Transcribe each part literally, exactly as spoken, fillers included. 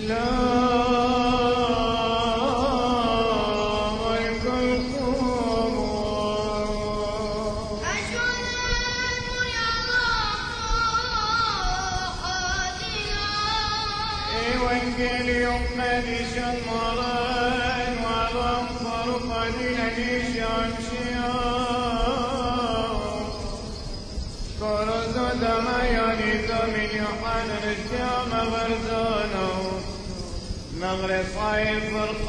مغرب صايب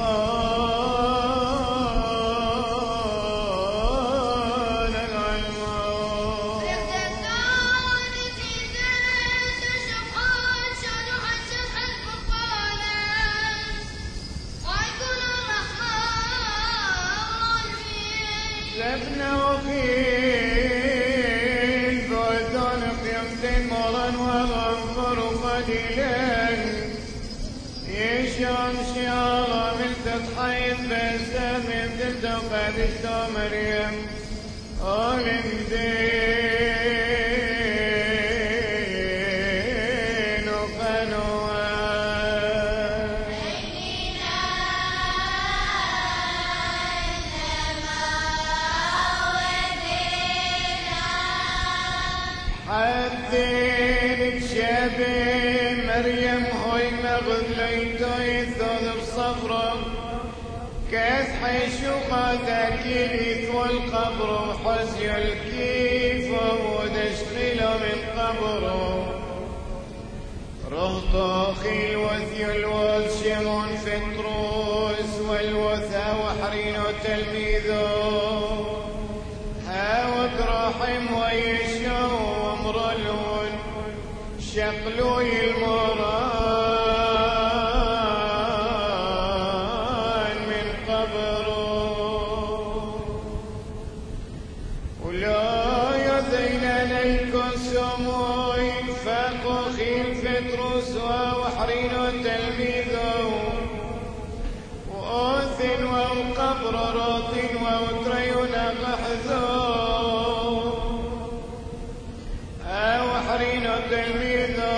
فرقان العلماء يفتكرون في زيت شبحان شرح شرح الفرقان ويكون الرحمن فيه لبنا وخيل بعدان قيمتين مرا وغنفر قليلين يشمس يا رامل تضحيت بسام بنت وقدشت مريم أولم دين وقنوان بيننا إنما ودينا حدين بشبه مريم هوي مغليتو يثوذ بصبره كاس حيشوقات الكيليث والقبر وحزي الكيف ودشقله من قبره رهطو خيل وثي الوث شمون فطروس والوثا وحرينو تلميذو هاوك رحم ويشو ومرلون شقلو المران من قبره ولا يذين ليكن سموي فاقو خيل فتروس وحرين تلميذه وأوثن وقبر راطن وتريون قحذو وحرين تلميذه